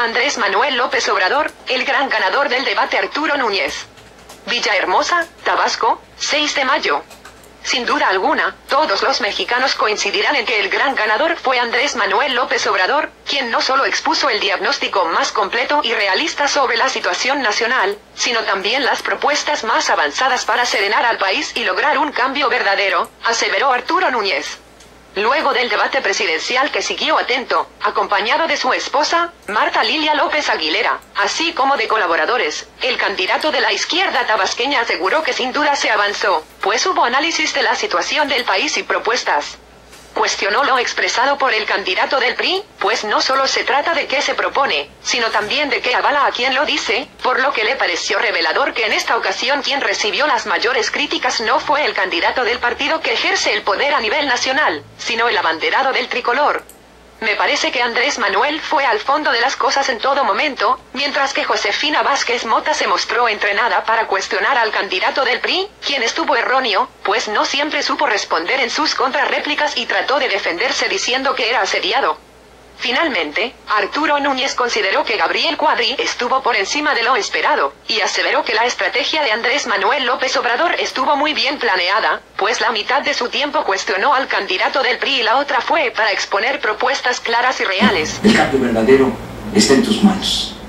Andrés Manuel López Obrador, el gran ganador del debate Arturo Núñez. Villahermosa, Tabasco, 6 de mayo. Sin duda alguna, todos los mexicanos coincidirán en que el gran ganador fue Andrés Manuel López Obrador, quien no solo expuso el diagnóstico más completo y realista sobre la situación nacional, sino también las propuestas más avanzadas para serenar al país y lograr un cambio verdadero, aseveró Arturo Núñez. Luego del debate presidencial que siguió atento, acompañado de su esposa, Marta Lilia López Aguilera, así como de colaboradores, el candidato de la izquierda tabasqueña aseguró que sin duda se avanzó, pues hubo análisis de la situación del país y propuestas. Cuestionó lo expresado por el candidato del PRI, pues no solo se trata de qué se propone, sino también de qué avala a quien lo dice, por lo que le pareció revelador que en esta ocasión quien recibió las mayores críticas no fue el candidato del partido que ejerce el poder a nivel nacional, sino el abanderado del tricolor. Me parece que Andrés Manuel fue al fondo de las cosas en todo momento, mientras que Josefina Vázquez Mota se mostró entrenada para cuestionar al candidato del PRI, quien estuvo erróneo, pues no siempre supo responder en sus contrarréplicas y trató de defenderse diciendo que era asediado. Finalmente, Arturo Núñez consideró que Gabriel Cuadri estuvo por encima de lo esperado, y aseveró que la estrategia de Andrés Manuel López Obrador estuvo muy bien planeada, pues la mitad de su tiempo cuestionó al candidato del PRI y la otra fue para exponer propuestas claras y reales. El cambio verdadero está en tus manos.